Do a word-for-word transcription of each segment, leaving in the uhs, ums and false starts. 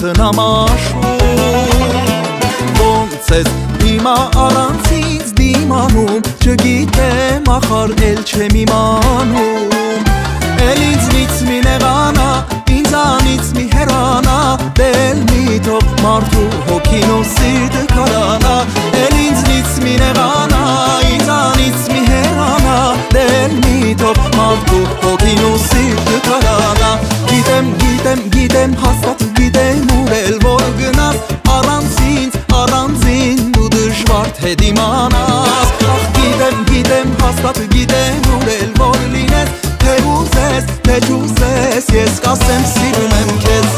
գնամ աշխում Ոնց ես հիմա առանց ինձ դիմանում Չգիտեմ ախար էլ չեմ իմանում Էլ ինձնից մի նեղանա, ինձանից մի հեռանա Դել մի թող մարդու հոգին ու սիրտը կարանա Էլ ինձնից մի նեղանա, ինձանից մի հեռանա Դել մի թող մարդու հոգին ու սիրտը կարանա Գիտեմ, գիտեմ, գիտեմ, հաստատ գիտեմ ուր էլ որ գնաս Առանց ինձ, առանց ինձ դու դժվար թե դիմանաս Ախ գիտեմ, գիտեմ, հաստատ գիտեմ ուր էլ որ լինես Թե ուզես, թե չուզես, ես կասեմ սիրում եմ քեզ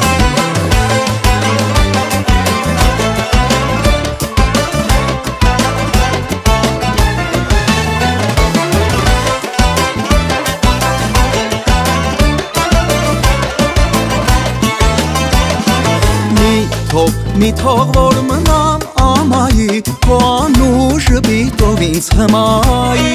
Մի թող որ մնամ ամայի Քո անուշը բիտով ինձ հմայի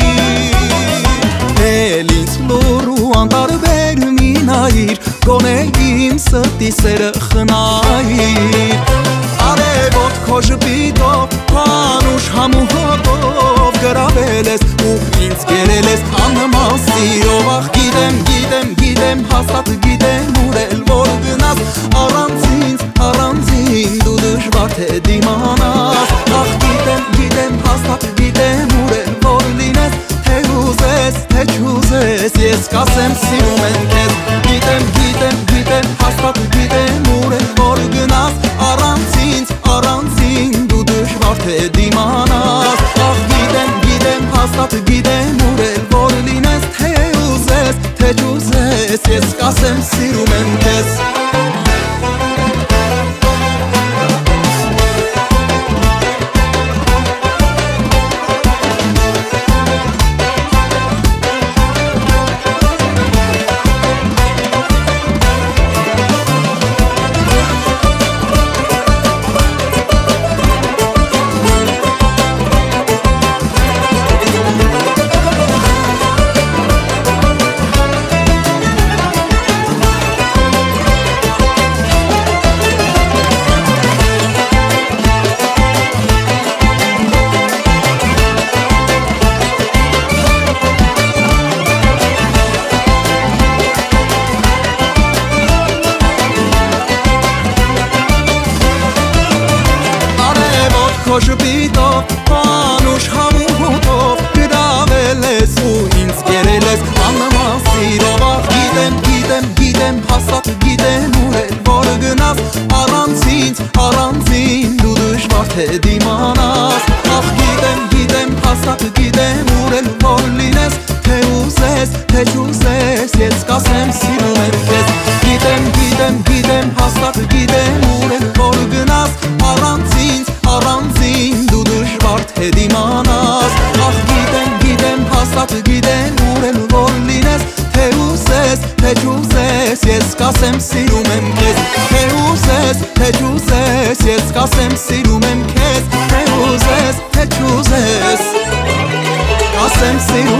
Էլ ինձ լուր ու անտարբեր մի նայիր Գոնե իմ սրտի սերը խնայիր Արևոտ քո ժպիտով Քո անուշ համու հոտով Գրավել ես ու ինձ գերել ես աննման սիրով Ախ գիտեմ, գիտեմ, գիտեմ, հաստատ գիտեմ ուր էլ որ գնաս Առանց ինձ, առանց ինձ դու դժվար թե դիմանաս Ախ գիտեմ, գիտեմ, հաստատ գիտեմ ուր էլ որ լինես Թե ուզես, թե չուզես, ես կասեմ սիրում եմ քեզ Գիտեմ, գիտեմ, գիտեմ, հաստատ գիտեմ ուր էլ որ գնաս Առանց ինձ, առանց ինձ դու դժվար թե դիմանաս Ախ գիտեմ, գիտեմ, հաստատ գիտեմ ուր էլ որ լինես Թե ուզես, թե չուզես, ես կասեմ սիրում եմ քեզ Քո ժպիտով, քո անուշ համու հոտով Գրավել ես ու ինձ գերել ես աննման սիրով Ախ գիտեմ, գիտեմ, գիտեմ, հաստատ գիտեմ ուր էլ որ գնաս Առանց ինձ, առանց ինձ դու դժվար թե դիմանաս Ախ գիտեմ, գիտեմ, հաստատ գիտեմ ուր էլ որ լինես Թե ուզես, թե չուզես, ես կասեմ սիրում եմ քեզ Գիտեմ, գիտեմ, գիտեմ, հաստատ գիտեմ ուր էլ որ գնաս Առանց ինձ, առանց ինձ դու դժվար թե դիմանաս Ախ գիտեմ, գիտեմ, հաստատ գիտեմ ուր էլ որ լինես Թե ուզես, թե չուզես, ես կասեմ սիրում եմ քեզ Թե ուզես, թե չուզես, ես կասեմ սիրում եմ քեզ Թե ուզես, թե չուզես, կասեմ սիրում